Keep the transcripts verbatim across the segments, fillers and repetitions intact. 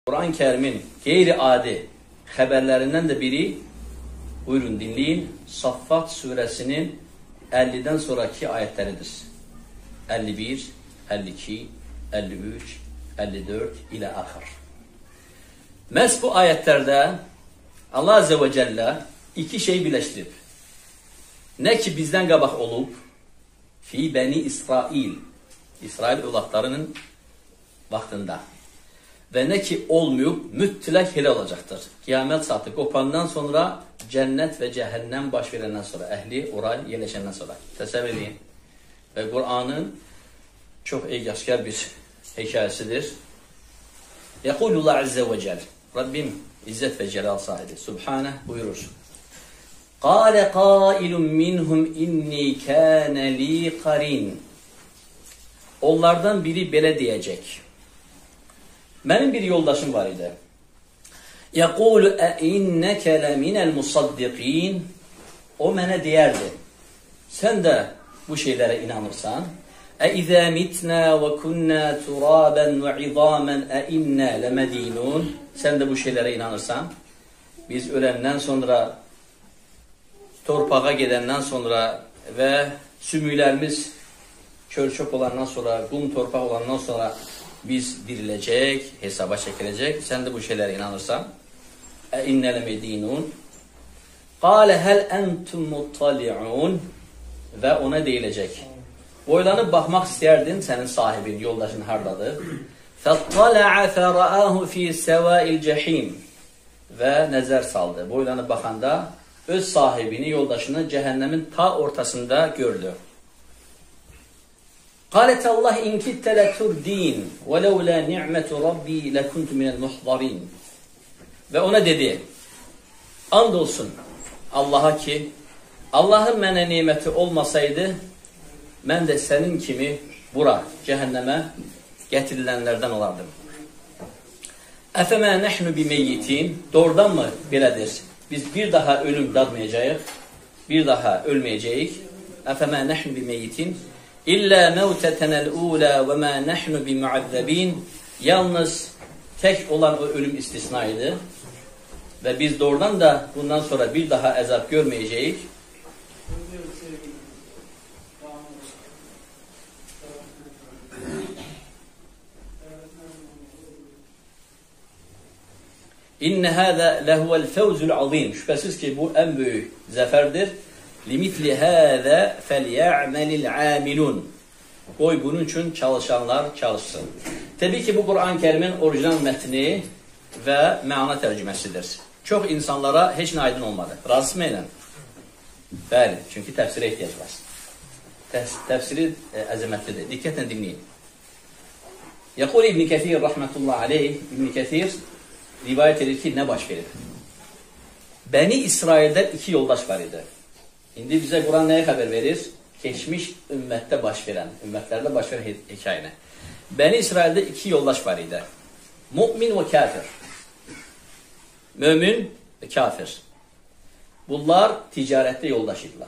Kur'an-ı Kerim'in gayri-adi haberlerinden de biri, buyurun dinleyin, Saffat suresinin elliden sonraki ayetleridir. elli bir, elli iki, elli üç, elli dört ile ahir. Mes bu ayetlerde Allah Azze ve Celle iki şey birleştirip, ne ki bizden qabaq olub, fi Beni İsrail, İsrail övladlarının vaxtında ve ne ki olmayıp mütlak hele olacaktır. Kıyamet saati kopandan sonra, cennet ve cehennem baş verenden sonra, ehli oraya yerleşenden sonra. Təsəvvür edin. Ve Kur'an'ın çok ecazkar bir hikayesidir. Yekulullah Azze ve Celle, Rabbim İzzet ve Celal sahibi, Subhaneh buyurur. قَالَ قَائِلٌ مِّنْهُمْ اِنِّي كَانَ لِي قَرِينَ. Onlardan biri belə diyecek. Benim bir yoldaşım var idi. يَقُولُ اَاِنَّكَ لَمِنَ الْمُصَدِّقِينَ. O mənə deyərdi. Sen de bu şeylere inanırsan, اَاِذَا مِتْنَا وَكُنَّا تُرَابًا وَعِظَامًا اَاِنَّا لَمَد۪ينُونَ. Sen de bu şeylere inanırsan, biz ölenden sonra, torpağa gedenden sonra ve sümüklerimiz çölçök olandan sonra, kum torpak olandan sonra biz dirilecek, hesaba çekilecek. Sen de bu şeylere inanırsan, اَاِنَّ لَمَد۪ينُونَ. قَالَ هَلْ اَنْتُمْ مُطَّلِعُونَ. Ve ona deyilecek. Boylanıp bakmak isterdin, senin sahibin, yoldaşın hardadır. فَطَّلَعَ فَرَآهُ ف۪ي سَوَاءِ الْجَح۪يمِ. Ve nezer saldı. Boylanıp bakanda öz sahibini, yoldaşını cehennemin ta ortasında gördü. قَالَتَ اللّٰهِ اِنْ كِتَّ لَتُرْد۪ينَ وَلَوْلَا نِعْمَةُ رَبِّي لَكُنْتُ مِنَ الْمُحْضَرِينَ. Ve ona dedi, andolsun Allah'a ki, Allah'ın mənə nimeti olmasaydı, mən de senin kimi bura, cehenneme getirilenlerden olardım. اَفَمَا نَحْنُ بِمَيِّتِينَ. Doğrudan mı belədir? Biz bir daha ölüm dadmayacağız, bir daha ölmeyeceğiz. اَفَمَا نَحْنُ بِمَيِّتِينَ. İlla mevtetena el-ula ve ma nahnu bimuazzabin. Yalnız tek olan o ölüm istisnaydı. Ve biz doğrudan da bundan sonra bir daha azap görmeyeceğiz. İnne hâzâ lehuvel fevzul azîm. Şüphesiz ki bu en büyük zaferdir. Limitli hâzâ felya'melil âmilun. Koy bunun için çalışanlar çalışsın. Tabii ki bu Kur'an-ı Kerim'in orijinal metni ve mana tercümesidir. Çok insanlara hiç ne aydın olmadı. Razı mıyım? Bəli, çünkü tefsire ihtiyaç var. Tefsiri e, azametlidir. Dikkatle dinleyin. Yakul İbn Kethir rahmetullahi aleyh, İbn Kethir rivayet edir ki ne baş verir? Beni İsrail'de iki yoldaş var idi. Şimdi bize Kur'an neye haber verir? Geçmiş ümmette baş veren, ümmetlerde baş veren hikayene. Beni İsrail'de iki yoldaş var idi. Mümin ve kafir. Mümin ve kafir. Bunlar ticarette yoldaşıydılar.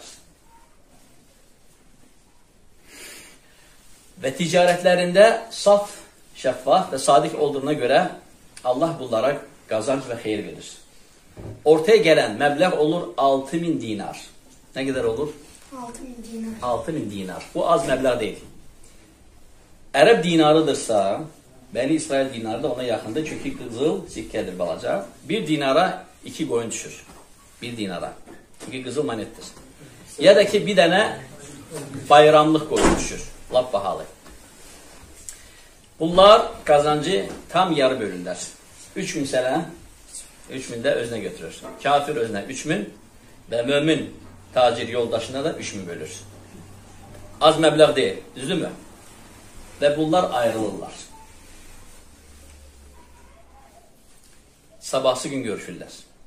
Ve ticaretlerinde saf, şeffaf ve sadık olduğuna göre Allah bunlara kazanç ve hayır verir. Ortaya gelen meblağ olur altı bin dinar. Ne kadar olur? altı bin dinar. altı bin dinar. Bu az meblağ değil. Ərəb dinarıdırsa, Beni İsrail dinarı da ona yakındır. Çünkü kızıl sikkedir balaca. Bir dinara iki koyun düşür. Bir dinara. Çünkü kızıl manettir. Ya da ki bir tane bayramlık koyun düşür. Lap bahalı. Bunlar kazancı tam yarı bölürler. Üç bin sene, üç bin de özne götürür. Kafir özne üç bin ve mümin tacir yoldaşına da üç bin bölür. Az meblağ değil. Düzdü mü? Ve bunlar ayrılırlar. Sabahsı gün görüşürler.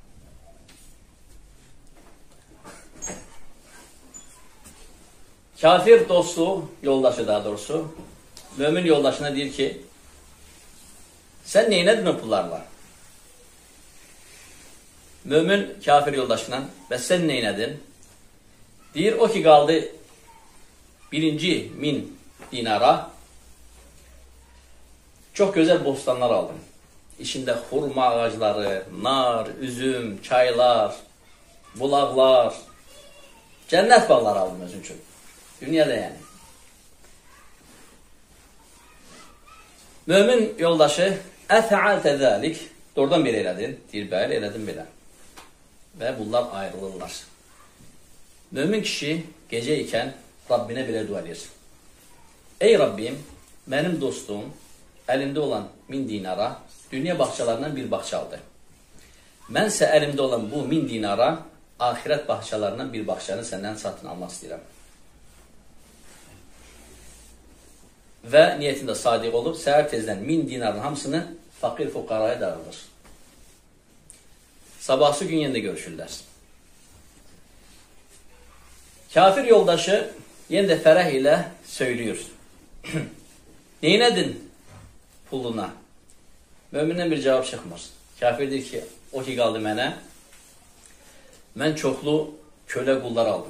Kafir dostu, yoldaşı daha doğrusu, mümin yoldaşına diyor ki, sen neynedin o pullarla? Mümin kafir yoldaşına, ve sen neynedin? Deyir, o ki kaldı birinci min dinara, çok güzel bostanlar aldım. İçinde hurma ağacları, nar, üzüm, çaylar, bulaqlar, cennet bağları aldım özüm üçün. Dünyada yani. Mömin yoldaşı əfəalte zəlik, doğrudan belə elədin, deyir, bəli, elədim belə. Və bunlar ayrılırlar. Mömin kişi gecə ikən Rabbinə belə dua edir. Ey Rabbim, mənim dostum əlimdə olan min dinara dünya bağçalarından bir bağça aldı. Mənsə əlimdə olan bu min dinara ahirət bağçalarından bir bağçanı səndən satın almaq istəyirəm. Və niyyətində sadiq olub, səhər tezdən min dinarın hamısını fakir fuqaraya dağılır. Sabahsı gün yenə də görüşürlər. Kafir yoldaşı yenə də fərəh ilə söylüyor. Neynədin puluna? Mömindən bir cavab çıxmır. Kafir deyir ki, o ki qaldı mənə, mən çoxlu kölə qullar aldım.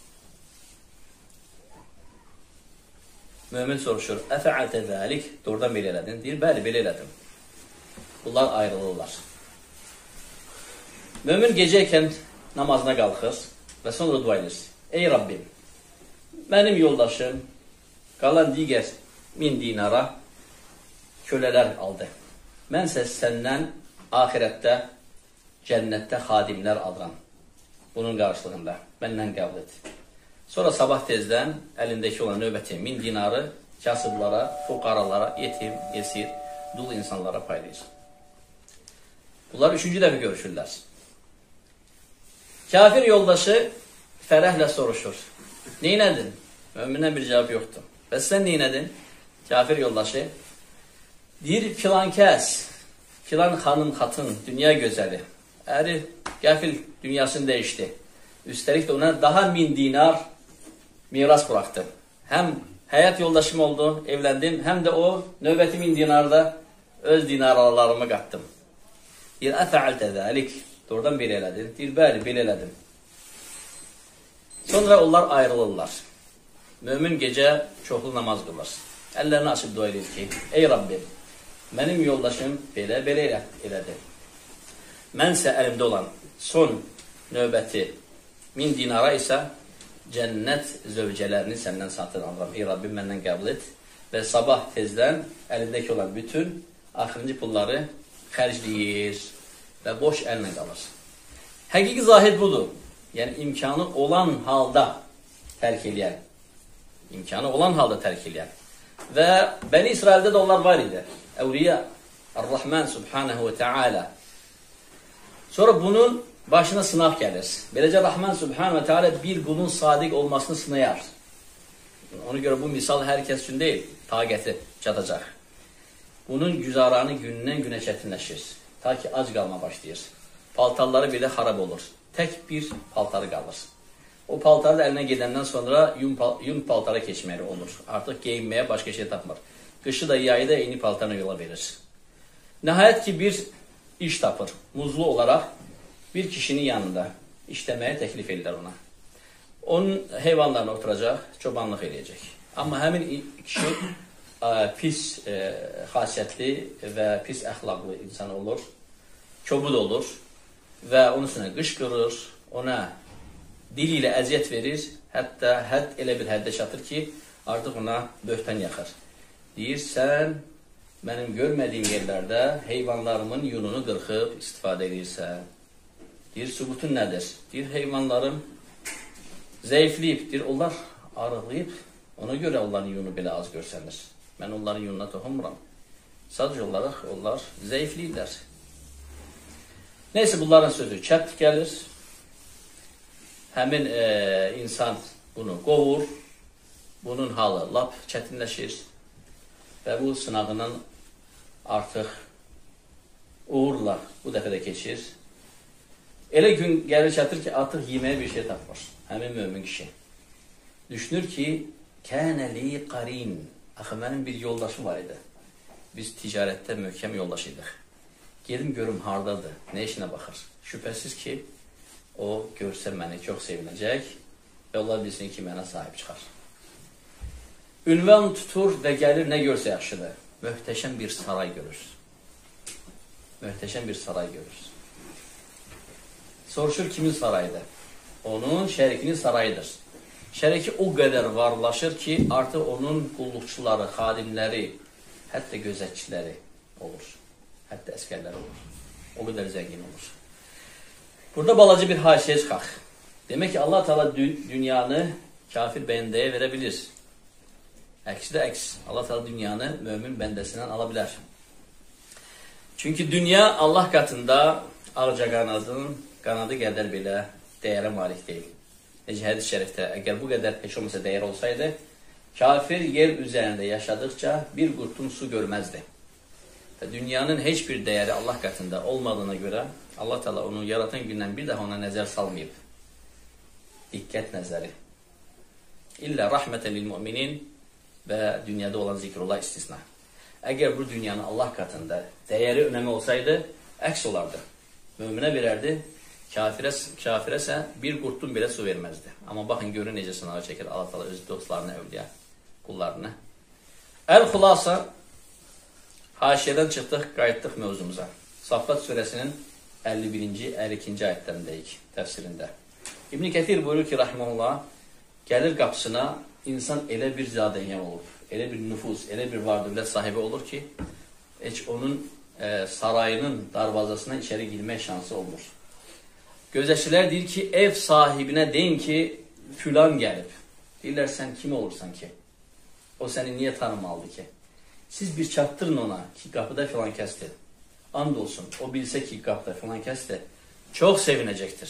Mömin soruşur, əfəalte zəlik, doğrudan belə elədin? Deyir, bəli, belə elədim. Bunlar ayrılırlar. Mömin gecəykən namazına qalxır və sonra dua edir. Ey Rabbim, mənim yoldaşım qalan digər min dinara kölələr aldı. Mənsə səndən ahirətdə, cənnətdə xadimlər alıram. Bunun qarşılığında məndən qəbul et. Sonra sabah tezdən əlindəki olan növbəti min dinarı kasıblara, fuqaralara, yetim, esir, dul insanlara paylayır. Bunlar üçüncü dəfə görüşürlər. Kafir yoldaşı fərəhlə soruşur. Neynədin? Mömindən bir cavab yoxdur. Bəs sən neynədin? Kafir yoldaşı deyir, filan kəs, filan xanım, xatın, dünya gözəli. Əri qəfil dünyasını dəyişdi. Üstəlik də ona daha min dinar miras bıraktı. Həm həyat yoldaşım oldu, evləndim, həm də o növbəti min dinarda öz dinarlarımı qatdım. Deyir, əfəalte zəlik, doğrudan belə elədin. Deyir, bəli, belə elədim. Sonra onlar ayrılırlar. Mömin gecə çoxlu namaz qılır. Əllərini açıb dua edir ki, ey Rabbim, mənim yoldaşım belə, belə elədi. Mənsə əlimdə olan son növbəti min dinara isə cənnət zövcələrini səndən satın alıram. Ey Rabbim, məndən qəbul et və sabah tezdən əlindəki olan bütün axırıncı pulları xərcləyir və boş əllə qalır. Həqiqi zahid budur. Yəni, imkanı olan halda tərk eləyən. İmkanı olan halda tərk eləyən. Və Bəni İsraildə də onlar var idi. Əvliya, Ar-Rahman Subhanahu və Teala. Sonra bunun başına sınaq gəlir. Beləcə Rahman Subhanahu və Teala bir qulun sadiq olmasını sınayar. Ona görə bu misal hər kəs üçün deyil, taqəti çatacaq. Bunun güzaranı gündən günə çətinləşir. Ta ki, ac qalma başlayır. Paltarları belə xarab olur. Tək bir paltarı qalır. O paltarı da əlinə gedəndən sonra yun, pal yun paltara keçməli olur. Artıq geyinməyə başqa şey tapmır. Qışı da, yayı da eyni paltarına yola verir. Nəhayət ki, bir iş tapır. Muzlu olaraq bir kişinin yanında işləməyə təklif edirlər ona. Onun heyvanlarına oturacaq, çobanlıq eləyəcək. Amma həmin kişi ə, pis ə, xasiyyətli və pis əxlaqlı insan olur, kobud olur və onun üstünə qışqırır, ona dili ilə əziyyət verir, hətta hədd elə bir həddə çatır ki, artıq ona böhtən yaxır. Deyir, sən mənim görmədiyim yerlərdə heyvanlarımın yununu qırxıb istifadə edirsən. Deyir, sübutun nədir? Deyir, heyvanlarım zəifləyib, deyir, onlar arıqlayıb, ona görə onların yunu belə az görsənir. Mən onların yununa toxunmuram. Sadəcə olaraq onlar zəifləyirlər. Neyse, bunların sözü çəpt gəlir. Həmin e, insan bunu qovur. Bunun halı lap çətinləşir. Və bu sınağının artıq uğurla bu dəfə də keçir. Elə gün gəlir çatır ki, artıq yeməyə bir şey tapmır. Həmin mömin kişi. Düşünür ki, kənə li qarin. Axı, mənim bir yoldaşım var idi. Biz ticarətdə möhkəm yoldaş idik. Gedim görüm hardadır, nə işinə baxır. Şübhəsiz ki, o görsə məni çox sevinəcək və ola bilsin ki, mənə sahib çıxar. Ünvan tutur və gəlir, nə görsə yaxşıdır. Möhtəşəm bir saray görür. Möhtəşəm bir saray görür. Soruşur kimin sarayıdır? Onun şərikinin sarayıdır. Şəriki o qədər varlaşır ki, artıq onun qulluqçuları, xadimləri, hətta gözətçiləri olur. Hətta əskərləri olur. O qədər zəngin olur. Burada balaca bir haşiyə çıxaq. Demək ki, Allah Teala dünyanı kafir bəndəyə verə bilir. Əksi də əks. Allah Teala dünyanı mömin bəndəsindən ala bilər. Çünki dünya Allah qatında ağca qanadın qanadı qədər belə dəyərə malik deyil. Necə hədis şərifdə, əgər bu qədər heç olmasa dəyər olsaydı, kafir yer üzərində yaşadıqca bir qurtum su görməzdi. Və dünyanın heç bir dəyəri Allah qatında olmadığına görə Allah Teala onu yaratan gündən bir daha ona nəzər salmayıb. Diqqət nəzəri. İllə rəhmətən lil müminin və dünyada olan zikrullah istisna. Əgər bu dünyanın Allah qatında dəyəri önəmi olsaydı, əks olardı. Möminə verərdi, kafirə, kafirəsə bir qurtum belə su verməzdi. Amma baxın, görün necə sınağı çəkir Allah Teala öz dostlarını, övliya qullarını. Əl-Xulasa, haşiyədən çıxdıq, qayıtdıq mövzumuza. Saffat surəsinin əlli birinci, əlli ikinci ayətlərindəyik təfsirində. İbn-i Kəthir buyurur ki, rahmanullah, gəlir qapısına insan elə bir zadəyyən olub, elə bir nüfuz, elə bir var-dövlət sahibi olur ki, heç onun e, sarayının darvazasına içəri girmək şansı olmur. Gözətçilər deyir ki, ev sahibinə deyin ki, filan gəlib. Deyirlər, sən kim olursan ki? O səni niyə tanımalıdır ki? Siz bir çatdırın ona ki, qapıda filan kəsdir. And olsun, o bilsə ki, qapıda filan kəsdir, çox sevinəcəkdir.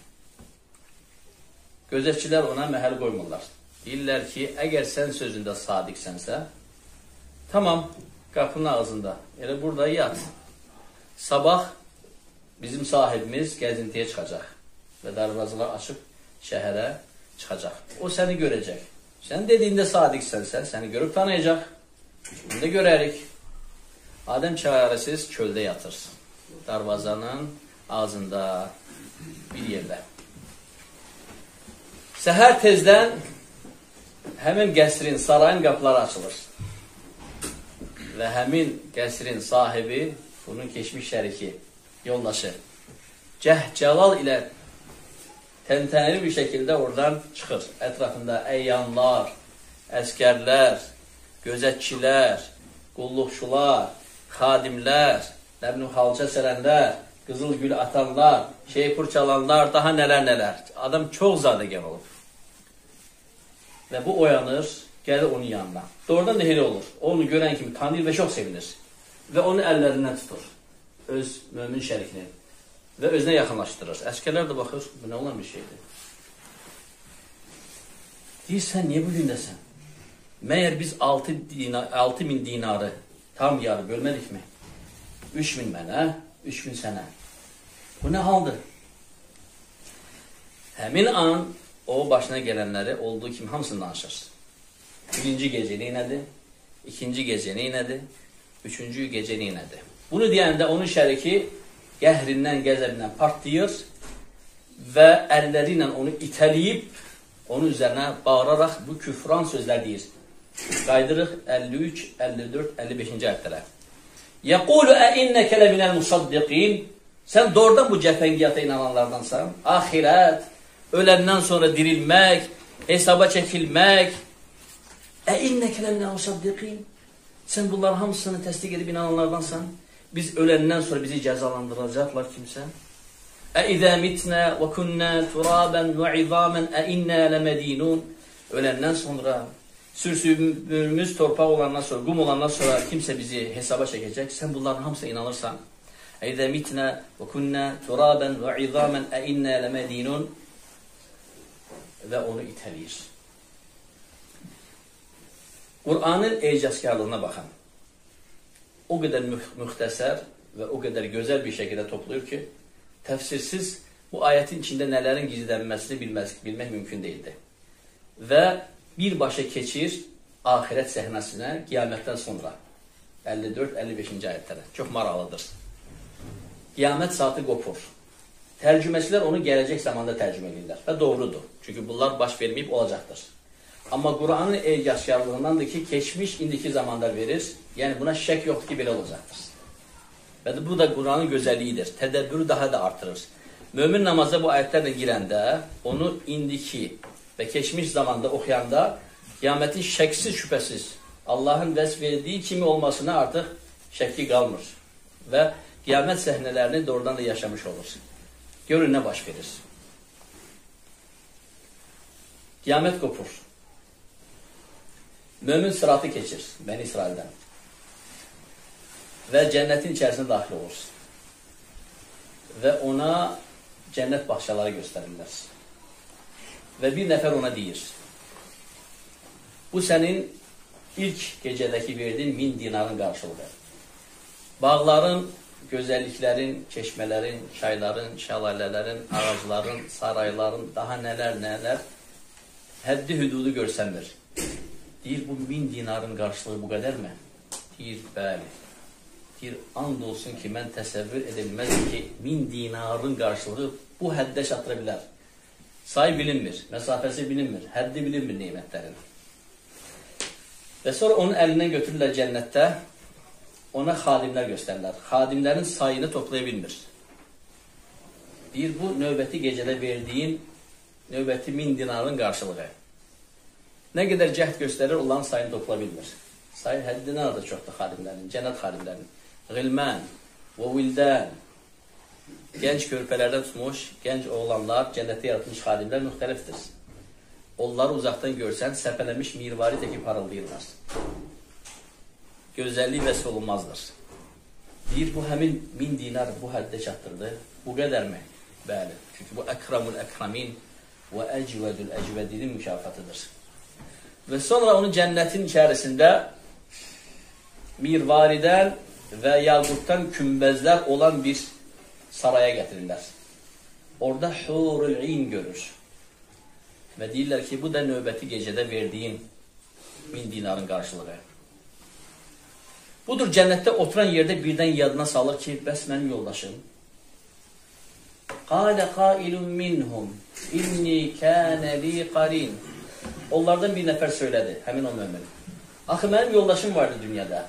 Gözətçilər ona məhəl qoymurlar. Deyirlər ki, əgər sən sözündə sadiqsənsə, tamam, qapının ağzında, elə burada yat. Sabah bizim sahibimiz gəzintiyə çıxacaq və darvazalar açıb şəhərə çıxacaq. O səni görəcək. Sən dediyində sadiqsənsə, səni görüb tanıyacaq. Bunu da görərik. Adəm çarəsiz çöldə yatır. Darvazanın ağzında bir yerdə. Səhər tezdən həmin qəsrin, sarayın qapıları açılır. Və həmin qəsrin sahibi, bunun keçmiş şəriki, yoldaşı, Cəhcəlal ilə təntənəli bir şəkildə oradan çıxır. Ətrafında əyyanlar, əskərlər, gözətçilər, qulluqçular, xadimlər, nəbnü xalça sərənlər, qızıl gül atanlar, şeypur çalanlar, daha nələr-nələr. Adam çox zadəgən olub. Və bu oyanır, gəlir onun yanına. Doğrudan da elə olur. Onu görən kimi tanıyır və çox sevinir. Və onu əllərindən tutur. Öz mömin şərikini. Və özünə yaxınlaşdırır. Əskərlər də baxır, bu nə olan bir şeydir. Deyir, sən niyə bu gündəsən? Məyər biz altı min dinarı tam yarı bölmədikmi? üç min mənə, üç min sənə. Bu nə haldır? Həmin an o başına gələnləri olduğu kimi hamısını danışır. Birinci gecə neynədi? İkinci gecə neynədi? Üçüncü gecə neynədi? Bunu deyəndə onun şəriki qəhrindən, qəzəbindən partlayır və əlləri ilə onu itələyib, onun üzərinə bağıraraq bu küfran sözlər deyir. Qaydırıq əlli üç, əlli dörd, əlli beşinci ayətlərə. Yəqulu əinnəkə ləminəl musaddiqin. Sən doğrudan bu cəfəngiyyata inananlardansan. Ahirət, öləndən sonra dirilmək, hesaba çəkilmək. Əinnəkə ləminəl musaddiqin. Sən bunların hamısını təsdiq edib inananlardansan. Biz öləndən sonra bizi cəzalandıracaqlar kimsə. Əidə mitnə və künnə turabən və izamən əinnə ləmədinun. Öləndən sonra, sürsümümüz torpaq olandan sonra, qum olandan sonra kimsə bizi hesaba çəkəcək. Sən bunların hamısına inanırsan. Əidə mitnə və künnə turabən və izamən əinnə ləmədinun. Və onu itələyir. Qur'anın ecazkarlığına baxın. O qədər müxtəsər və o qədər gözəl bir şəkildə toplayır ki, təfsirsiz bu ayətin içində nələrin gizlənməsini bilmək, bilmək mümkün deyildi. Və birbaşa keçir ahirət səhnəsinə qiyamətdən sonra. əlli dörd əlli beşinci ayətlərə. Çox maraqlıdır. Qiyamət saatı qopur. Tərcüməçilər onu gələcək zamanda tərcümə edirlər. Və doğrudur. Çünki bunlar baş verməyib olacaqdır. Amma Qur'anın ecazkarlığındandır ki, keçmiş indiki zamanda verir. Yəni buna şək yoxdur ki, belə olacaqdır. Və bu da Quranın gözəlliyidir. Tədəbbürü daha da artırır. Mömin namaza bu ayətlərlə girəndə, onu indiki və keçmiş zamanda oxuyanda, qiyamətin şəksiz şübhəsiz Allahın vəsf verdiyi kimi olmasına artıq şəkki qalmır. Və qiyamət səhnələrini doğrudan da yaşamış olur. Görün nə baş verir. Qiyamət qopur. Mömin sıratı keçir Bəni İsraildən. Və cənnətin içərisində daxil olur. Və ona cənnət baxşaları göstərirlər. Və bir nəfər ona deyir, bu sənin ilk gecədəki verdiyin min dinarın qarşılığı. Bağların, gözəlliklərin, çeşmələrin, çayların, şəlalələrin, ağacların, sarayların, daha nələr, nələr, həddi hüdudu görsənmir. Deyir, bu min dinarın qarşılığı bu qədərmi? Deyir, bəli. Deyir, and olsun ki, mən təsəvvür edilməzdir ki, min dinarın qarşılığı bu həddə çatıra bilər. Sayı bilinmir, məsafəsi bilinmir, həddi bilinmir neymətlərin. Və sonra onun əlindən götürürlər cənnətdə, ona xadimlər göstərirlər. Xadimlərin sayını toplaya bilmir. Deyir, bu növbəti gecədə verdiyin növbəti min dinarın qarşılığı. Nə qədər cəhd göstərir, onların sayını topla bilmir. Sayı həddindən da çoxdur xadimlərin, cənnət xadimlərinin. Gılmən və vildən, gənc körpələrdən tutmuş, gənc oğlanlar, cənnətdə yaratılmış xadimlər müxtəlifdir. Onları uzaqdan görsən, səpələmiş mirvari təkib parıldayırlar. Gözəllik vəsf olunmazdır. Deyir, bu həmin min dinar bu həddə çatdırdı. Bu qədər mi? Bəli. Çünki bu əkramul əkramin və əcvədül əcvədinin mükafatıdır. Və sonra onu cənnətin içərisində mirvaridən və yaqutdan kümbəzlər olan bir saraya gətirirlər. Orada hurul in görür. Və deyirlər ki, bu da növbəti gecədə verdiyin min dinarın qarşılığı. Budur, cənnətdə oturan yerdə birdən yadına salır ki, bəs mənim yoldaşım. Qalə qailun minhum inni kənə li qarin. Onlardan bir nəfər söylədi, həmin o mömin. Axı, mənim yoldaşım vardı dünyada.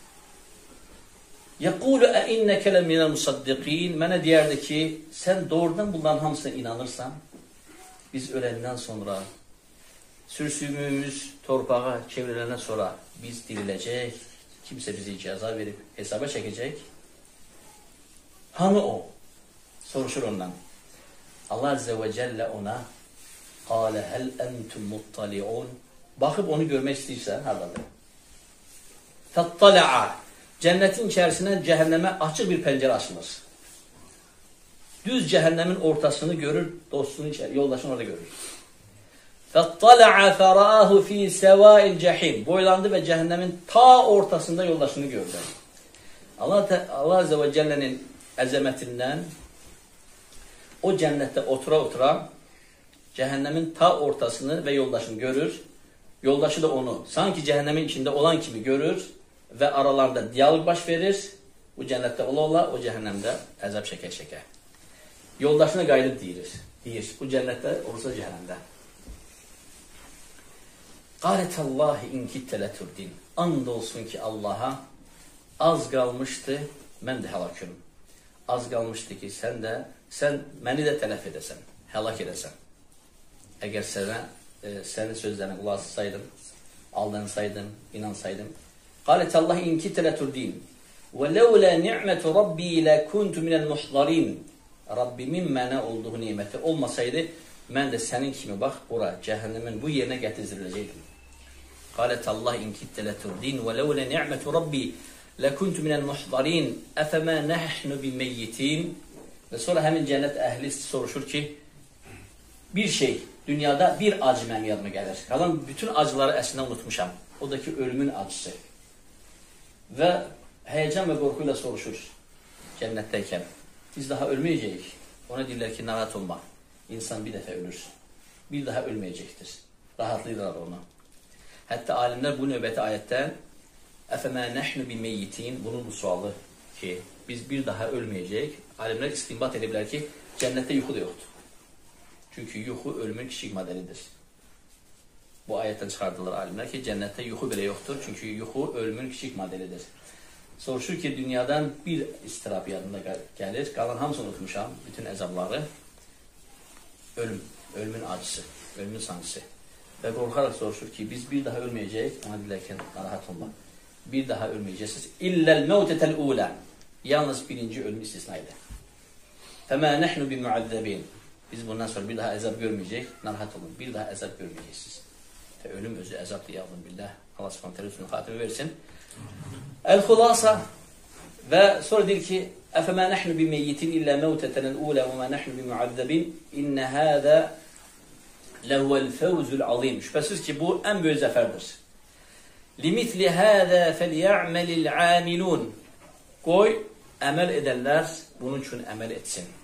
Yəqulu əinnəkə ləminəl musaddiqin. Mənə deyərdi ki, sən doğrudan bunların hamısına inanırsan, biz öləndən sonra, sürsümümüz torpağa çevriləndən sonra biz diriləcək, kimsə bizi cəza verib hesaba çəkəcək. Hanı o? Soruşur ondan. Allah Azze və Cəllə ona qalə həl əntum muttali'un. Baxıb onu görmək istəyirsən, haradadır? Fəttala'a. Cənnətin içərisindən cəhənnəmə açıq bir pəncərə açılır. Düz cəhənnəmin ortasını görür, dostunu içər, yoldaşını orada görür. Fəttala'a fərəahu fi səvail cəhim. Boylandı və cəhənnəmin ta ortasında yoldaşını gördü. Allah, Allah Azze və Cəllənin əzəmətindən o cənnətdə otura-otura cəhənnəmin ta ortasını və yoldaşını görür. Yoldaşı da onu sanki cəhənnəmin içində olan kimi görür və aralarında diyalog baş verir. Bu cənnətdə ola-ola, o cəhənnəmdə əzab çəkə-çəkə. Yoldaşına qayıdıb deyir. Deyir, bu cənnətdə olsa cəhənnəmdə. Qalətəllahi inkitə ləturdin. And olsun ki, Allaha az qalmışdı, mən də həlakım. Az qalmışdı ki, sən də, sən məni də tələf edəsən, həlak edəsən. Əgər sənə, e, sənin sözlərinə qulaq asaydım, aldansaydım, inansaydım. Qalətəllahi inkitə ləturdin. Və ləulə ni'mətu rabbi ləkuntu minəl muhdarin. Rabbimin mənə olduğu niməti olmasaydı, mən də sənin kimi bax, ora, cəhənnəmin bu yerinə gətiriləcəkdim. Qalətəllahi inkitə ləturdin. Və ləulə ni'mətu rabbi ləkuntu minəl muhdarin. Əfəmə nəhnu bimeyyitin. Və sonra həmin cənnət əhli soruşur ki, bir şey, dünyada bir acı mənim yadıma gəlir. Qalan bütün acıları əslində unutmuşam. O da ki, ölümün acısı. Və həyəcan və qorxu ilə soruşur cənnətdəykən. Biz daha ölməyəcəyik. Ona deyirlər ki, narahat olma. İnsan bir dəfə ölür. Bir daha ölməyəcəkdir. Rahatlayırlar onu. Hətta alimlər bu növbəti ayətdən Əfəmə nəhnu bimeyyitin, bunun bu sualı ki, biz bir daha ölməyəcəyik. Alimlər istinbat ediblər ki, cənnətdə yuxu da yoxdur. Çünki yuxu ölümün kiçik modelidir. Bu ayətdən çıxardılar alimlər ki, cənnətdə yuxu belə yoxdur. Çünki yuxu ölümün kiçik modelidir. Soruşur ki dünyadan bir istirab yanında gəlir. Qalan hamısını unutmuşam, bütün əzabları. Ölüm, ölümün acısı, ölümün sancısı. Və qorxaraq soruşur ki, biz bir daha ölməyəcəyik, ona dilərkən narahat olma. Bir daha ölməyəcəksiniz. İlləl məvtətəl ulə. Yalnız birinci ölüm istisna idi. Fəmə nəhnu bi müəzzəbin. Biz bundan sonra bir daha əzab görməyəcək, narahat olun, bir daha əzab görməyəcəksiniz. Və ölüm özü əzabdır, yavrum billah. Allah subhanət hələ üstünün xatimi versin. Əl-Xulasa və sonra deyir ki, əfəmə nəhnu bi meyyitin illə məvtətənəl ulə və mə nəhnu bi müəzzəbin innə hədə ləhvəl fəvzül azim. Şübhəsiz ki, bu ən böyük zəfərdir. Limitli hədə fəlyə'məlil amilun. Qoy, əməl edənlər bunun üçün əməl etsin.